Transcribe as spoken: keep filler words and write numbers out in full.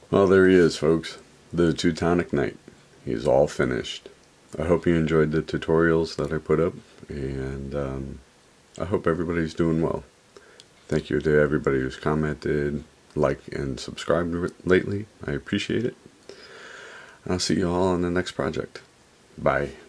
Well, there he is, folks. The Teutonic Knight. He's all finished. I hope you enjoyed the tutorials that I put up, and um, I hope everybody's doing well. Thank you to everybody who's commented, liked, and subscribed lately. I appreciate it. I'll see you all on the next project. Bye.